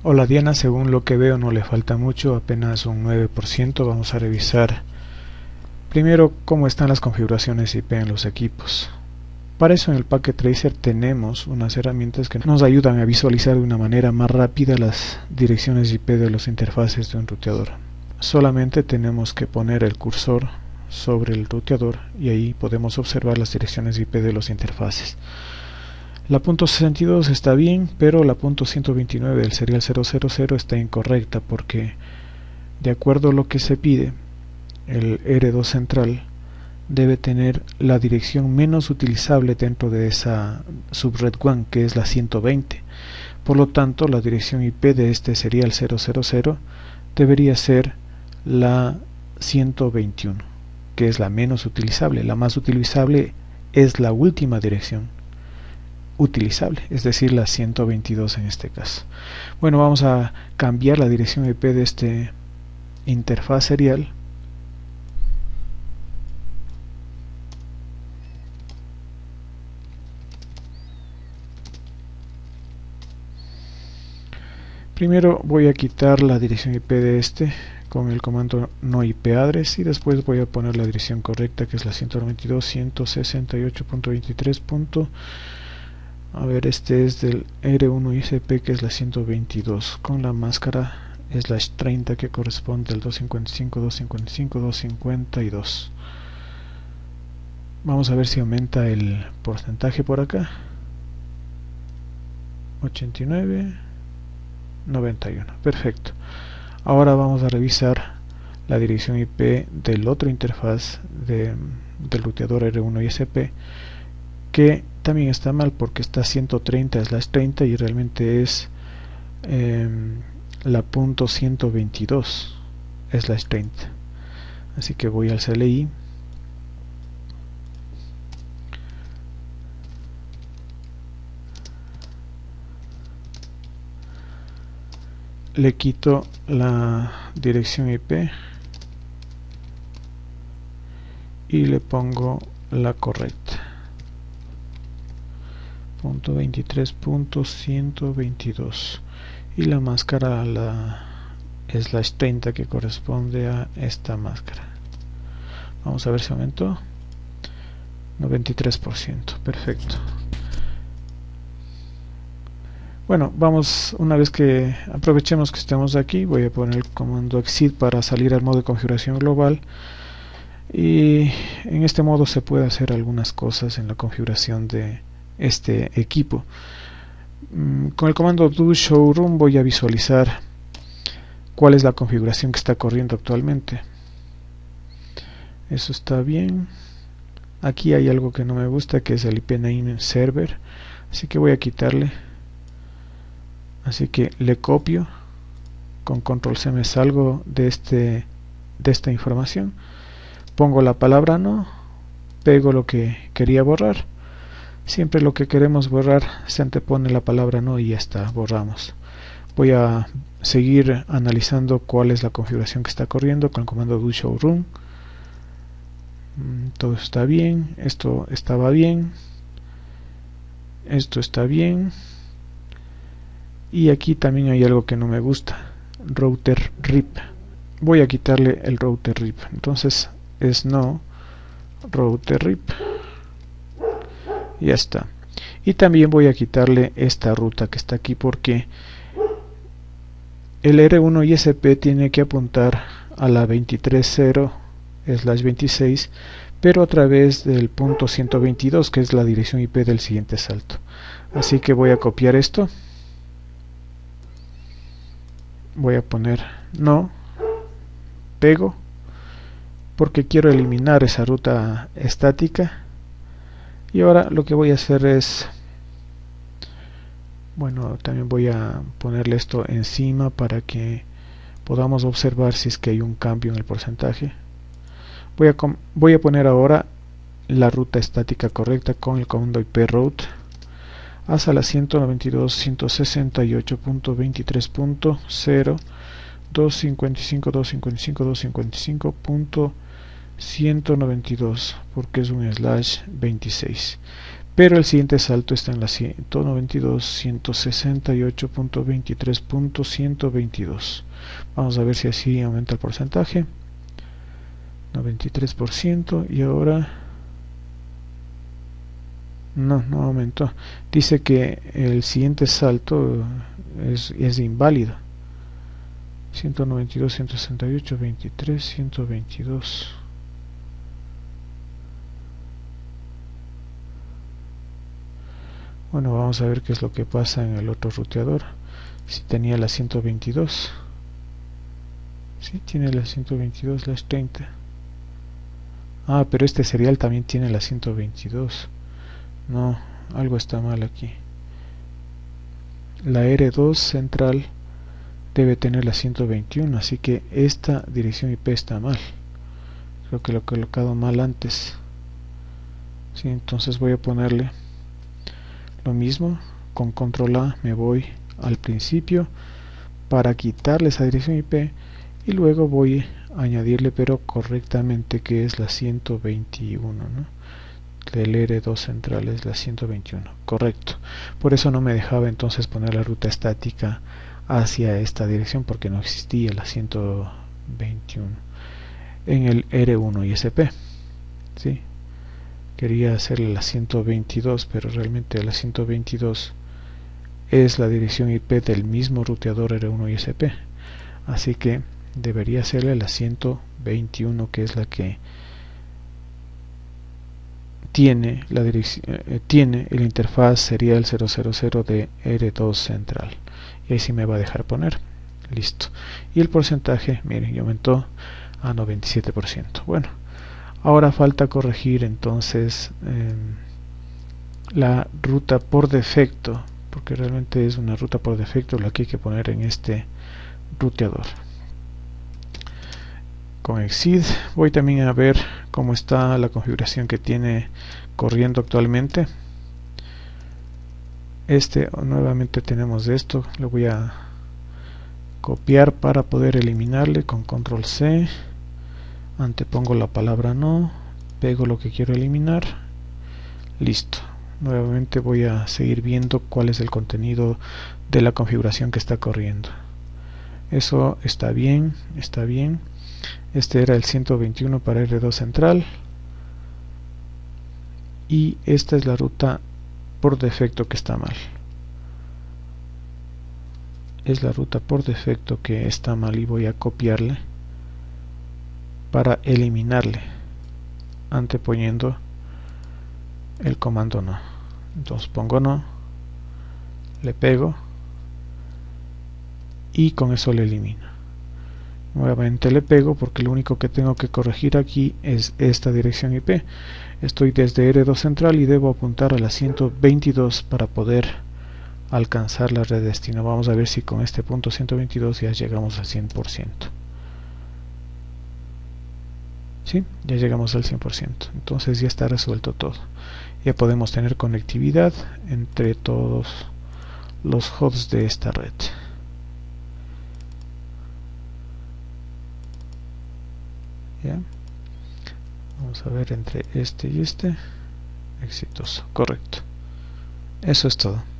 Hola Diana, según lo que veo no le falta mucho, apenas un 9%. Vamos a revisar primero cómo están las configuraciones IP en los equipos. Para eso en el Packet Tracer tenemos unas herramientas que nos ayudan a visualizar de una manera más rápida las direcciones IP de las interfaces de un ruteador. Solamente tenemos que poner el cursor sobre el ruteador y ahí podemos observar las direcciones IP de las interfaces. La .62 está bien, pero la .129 del serial 000 está incorrecta porque, de acuerdo a lo que se pide, el R2 central debe tener la dirección menos utilizable dentro de esa subred WAN, que es la 120. Por lo tanto, la dirección IP de este serial 000 debería ser la 121, que es la menos utilizable. La más utilizable es la última dirección utilizable, es decir, la 122 en este caso. Bueno, vamos a cambiar la dirección IP de este interfaz serial. Primero voy a quitar la dirección IP de este con el comando no IP address y después voy a poner la dirección correcta, que es la 192.168.23. A ver, este es del R1 ISP, que es la 122, con la máscara /30 que corresponde al 255.255.252. Vamos a ver si aumenta el porcentaje por acá. 89, 91, perfecto. Ahora vamos a revisar la dirección IP del otro interfaz del ruteador R1 ISP, que también está mal porque está 130/30 y realmente es la .122/30. Así que voy al CLI, le quito la dirección IP y le pongo la correcta, .23.122, y la máscara la /30 que corresponde a esta máscara. Vamos a ver si aumentó. 93%, perfecto. Bueno, vamos, una vez que aprovechemos que estamos aquí, voy a poner el comando exit para salir al modo de configuración global, y en este modo se puede hacer algunas cosas en la configuración de este equipo. Con el comando do showroom voy a visualizar cuál es la configuración que está corriendo actualmente. Eso está bien. Aquí hay algo que no me gusta, que es el IP name server, así que voy a quitarle. Así que le copio, con control C me salgo de esta información, pongo la palabra no, pego lo que quería borrar. Siempre lo que queremos borrar se antepone la palabra no y ya está, borramos. Voy a seguir analizando cuál es la configuración que está corriendo con el comando do showroom. Todo está bien, esto estaba bien, esto está bien, y aquí también hay algo que no me gusta, router RIP. Voy a quitarle el router RIP, entonces es no router RIP, ya está. Y también voy a quitarle esta ruta que está aquí porque el R1 ISP tiene que apuntar a la 23.0/26, pero a través del punto 122, que es la dirección IP del siguiente salto. Así que voy a copiar esto, voy a poner no, pego, porque quiero eliminar esa ruta estática. Y ahora lo que voy a hacer es, bueno, también voy a ponerle esto encima para que podamos observar si es que hay un cambio en el porcentaje. Voy a poner ahora la ruta estática correcta con el comando IP route hasta la 192.168.23.0 255.255.192, porque es un /26. pero el siguiente salto está en la 192, 168.23.122. Vamos a ver si así aumenta el porcentaje. 93%, y ahora no aumentó. Dice que el siguiente salto es inválido. 192, 168, 23, 122. Bueno, vamos a ver qué es lo que pasa en el otro ruteador. Si tenía la 122. Sí, tiene la 122, las 30. Ah, pero este serial también tiene la 122. No, algo está mal aquí. La R2 central debe tener la 121, así que esta dirección IP está mal. Creo que lo he colocado mal antes. Sí, entonces voy a ponerle lo mismo. Con control A me voy al principio para quitarle esa dirección IP y luego voy a añadirle, pero correctamente, que es la 121, ¿no? El R2 central es la 121, correcto. Por eso no me dejaba entonces poner la ruta estática hacia esta dirección, porque no existía la 121 en el R1 ISP. ¿Sí? Quería hacerle la 122, pero realmente la 122 es la dirección IP del mismo ruteador R1 ISP, así que debería hacerle la 121, que es la que tiene la dirección, tiene el interfaz serial 000 de R2 central, y ahí sí me va a dejar poner. Listo. Y el porcentaje, miren, aumentó a 97%. Bueno, ahora falta corregir entonces la ruta por defecto, porque realmente es una ruta por defecto la que hay que poner en este ruteador. Con Exceed voy también a ver cómo está la configuración que tiene corriendo actualmente. Nuevamente tenemos esto, lo voy a copiar para poder eliminarle con control C. Antepongo la palabra no, pego lo que quiero eliminar, listo. Nuevamente voy a seguir viendo cuál es el contenido de la configuración que está corriendo. Eso está bien, está bien. Este era el 121 para R2 central, y esta es la ruta por defecto que está mal. Es la ruta por defecto que está mal, y voy a copiarle para eliminarle, anteponiendo el comando no. Entonces pongo no, le pego y con eso le elimino. Nuevamente le pego, porque lo único que tengo que corregir aquí es esta dirección IP. Estoy desde R2 central y debo apuntar a la 122 para poder alcanzar la red destino. Vamos a ver si con este punto 122 ya llegamos al 100%. ¿Sí? Ya llegamos al 100%. Entonces ya está resuelto todo. Ya podemos tener conectividad entre todos los hosts de esta red. ¿Ya? Vamos a ver entre este y este. Exitoso, correcto. Eso es todo.